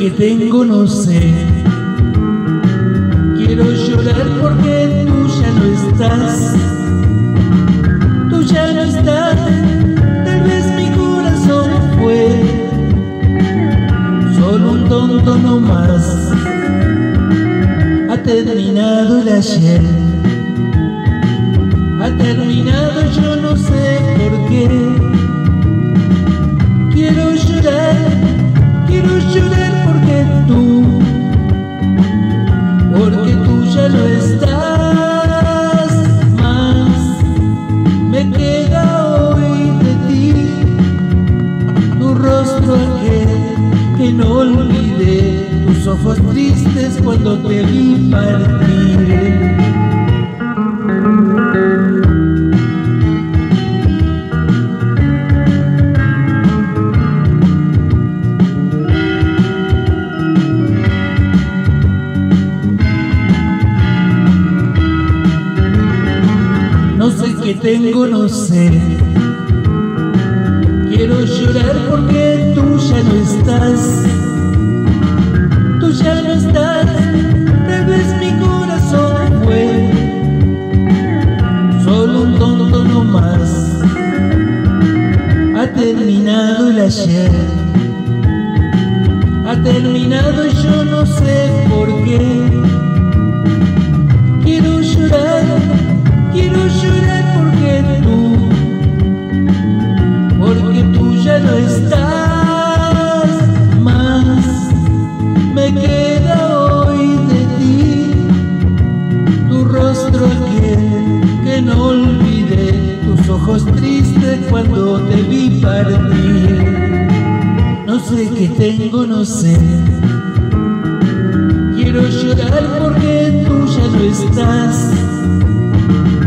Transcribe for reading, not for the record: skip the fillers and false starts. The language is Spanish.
qué tengo, no sé. Quiero llorar porque tú ya no estás. Tú ya no estás. Tal vez mi corazón fue solo un tonto no más. Ha terminado el ayer. Ha terminado, yo no sé por qué. Quiero llorar porque tú ya no estás más. Me queda hoy de ti tu rostro aquel que no olvidé, tus ojos tristes cuando te vi partir. No sé qué tengo, no sé. Quiero llorar porque tú ya no estás. Tú ya no estás. Tal vez mi corazón fue solo un tonto no más. Ha terminado el ayer. Ha terminado, yo no sé por qué. Quiero llorar porque tú ya no estás más. Me queda hoy de ti tu rostro aquel que no olvidé, tus ojos tristes cuando te vi partir. No sé qué tengo, no sé. Quiero llorar porque tú ya no estás.